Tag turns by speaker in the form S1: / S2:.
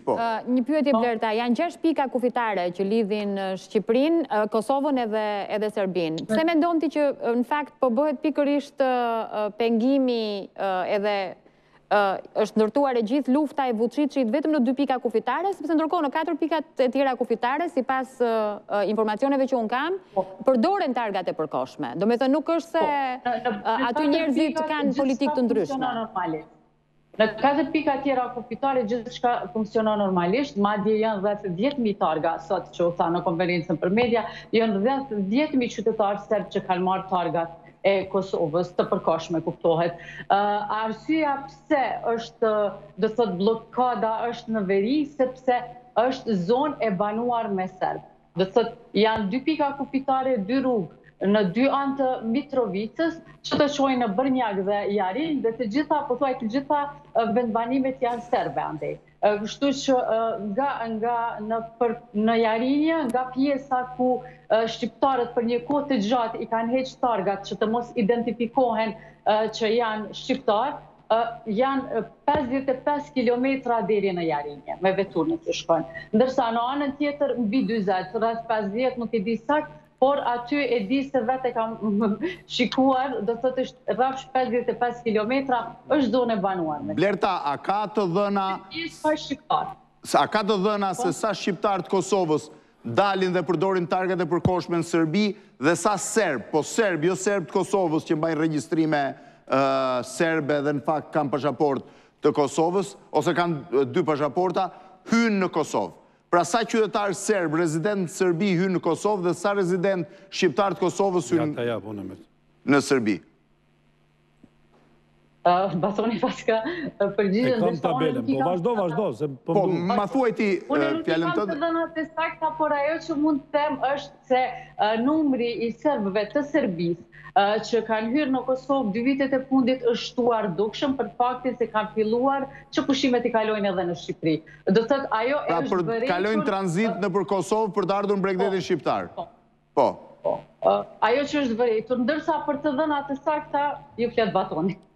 S1: po.
S2: Një pyetje Blerta, janë 6 pika kufitare që lidhin Shqipërinë, Kosovën edhe Serbinë. Pse mendon ti që në fakt po bëhet pikërisht pengimi edhe është ndërtuar e gjithë lufta e Vučićit vetëm në 2 pika kufitare, sepse ndërkohë në 4 pikat e tjera kufitare, sipas informacioneve që unë kam, përdoren targat e përkohshme. Do me thënë nuk është se aty njerëzit kanë politikë të ndryshme.
S3: Në 4 pika tjera kufitare gjithçka funksionon normalisht, madje janë rreth 10.000 targa, sot që u tha në konferencën për media, janë rreth 10.000 qytetarë serb që kanë marrë targat e Kosovës të përkohshme, kuptohet. Arsyeja pse është, do thot, blokada është në veri, sepse është zonë e banuar me serb. Do thot, janë 2 pika kufitare, 2 rrugë në 2 anë të Mitrovicës, që të shojnë në Brnjak dhe Jarin, dhe të gjitha vendbanimet janë serbe andej. Kështu që në Jarinje, nga pjesa ku shqiptarët për një kohë të gjatë i kanë heqë targat që të mos identifikohen që janë shqiptarë, janë 55 kilometra deri në Jarinje, me veturën që shkojnë. Ndërsa në anën tjetër, mbi 20, rreth 50, nuk e di saktë, por aty e di se vetë kam shikuar, do të thotë është rreth 55 kilometra, është zonë e banuar.
S1: Blerta, a ka të dhëna... A ka të dhëna se sa shqiptarë të Kosovës dalin dhe përdorin targat e përkohshme në Serbi dhe sa serb, po serb, jo serb të Kosovës që mbajnë regjistrime serbe dhe në fakt kanë pasaport të Kosovës, ose kanë 2 pasaporta, hynë në Kosovë. Pra sa qytetar serb, rezident në Serbi hynë në Kosovë dhe sa rezident shqiptar të Kosovës hynë në Serbi?
S3: Batoni paska përgjigjen.
S4: E kam tabelen, po vazhdo, se po
S1: Po, ma thuaj ti
S3: fjalën tënde. Unë nuk kam të dhënat e sakta, por ajo që mund të them është se numri i serbëve të Serbisë që kanë hyrë në Kosovë 2 vitet e fundit është shtuar dukshëm për faktin se kanë filluar që pushimet i kalojnë edhe në Shqipëri. Do thotë ajo është vërejtur...
S1: Kalojnë tranzit në për Kosovë për të ardhur në Bregdetin shqiptar. Po.
S3: Ajo që është vërejtur, ndërsa për të dhënat e sakta, ju flet Batoni.